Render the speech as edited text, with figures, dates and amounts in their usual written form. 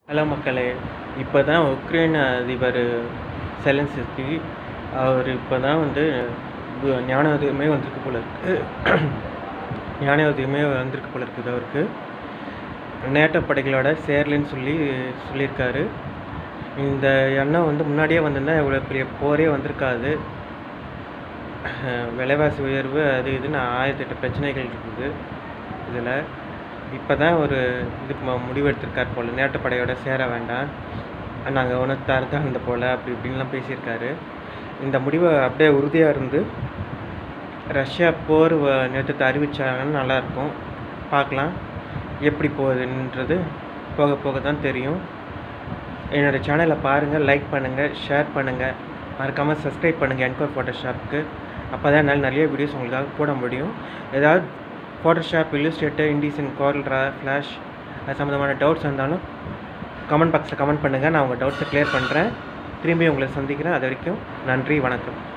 Hello மக்களே, இப்போ தான் உக்ரைன் அதிபர் செலன்ஸ்கி அவர் இப்போ தான் ஞானோதயமே வந்திருக்கு போல இருக்கு. ஞானோதயமே வந்திருக்கு போல இருக்குது. அவருக்கு நேட்டோ படைகளோட சேரலன்னு சொல்லியிருக்காரு. இந்த எண்ணம் முன்னாடியே வந்திருந்தால் இவ்வளோ பெரிய போரே வந்திருக்காது. விலைவாசி உயர்வு அது இதுன்னு 1008 பிரச்சனைகள் இருக்குது. இதில் இப்போ தான் ஒரு முடிவெடுத்திருக்கார் போல். நேட்டோ படையோட சேர வேண்டாம், நாங்கள் ஒன்று தரதான் இருந்த போல் அப்படி இப்படின்லாம் பேசியிருக்காரு. இந்த முடிவை அப்படியே உறுதியாக இருந்து ரஷ்யா போர் நிறுத்தத்தை அறிவித்தாங்கன்னு நல்லாயிருக்கும். பார்க்கலாம் எப்படி போகுதுன்றது போக போக தான் தெரியும். என்னோடய சேனலை பாருங்கள், லைக் பண்ணுங்கள், ஷேர் பண்ணுங்கள், மறக்காமல் சப்ஸ்கிரைப் பண்ணுங்கள் என்கோர் ஃபோட்டோஷாப்புக்கு. அப்போ தான் என்னால் நிறைய வீடியோஸ் உங்களுக்காக போட முடியும். ஏதாவது Photoshop, Illustrator, InDesign, CorelDRAW, flash அது சம்மந்தமான டவுட்ஸ் இருந்தாலும் கமெண்ட் பாக்ஸில் கமெண்ட் பண்ணுங்கள். நான் உங்கள் டவுட்ஸை கிளியர் பண்ணுறேன். திரும்பி உங்களை சந்திக்கிறேன். அது வரைக்கும் நன்றி, வணக்கம்.